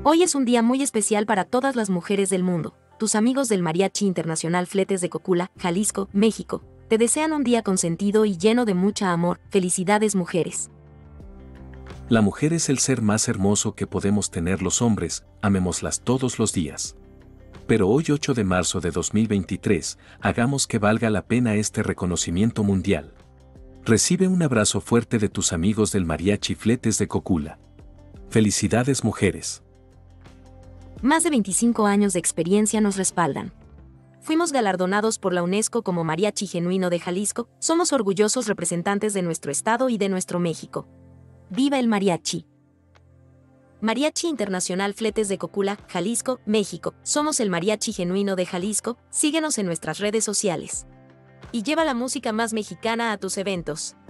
Hoy es un día muy especial para todas las mujeres del mundo. Tus amigos del Mariachi Internacional Fletes de Cocula, Jalisco, México, te desean un día con sentido y lleno de mucha amor. Felicidades, mujeres. La mujer es el ser más hermoso que podemos tener los hombres, amémoslas todos los días. Pero hoy 8 de marzo de 2023, hagamos que valga la pena este reconocimiento mundial. Recibe un abrazo fuerte de tus amigos del Mariachi Fletes de Cocula. Felicidades, mujeres. Más de 25 años de experiencia nos respaldan. Fuimos galardonados por la UNESCO como Mariachi Genuino de Jalisco, somos orgullosos representantes de nuestro estado y de nuestro México. ¡Viva el mariachi! Mariachi Internacional Fletes de Cocula, Jalisco, México, somos el Mariachi Genuino de Jalisco, síguenos en nuestras redes sociales. Y lleva la música más mexicana a tus eventos.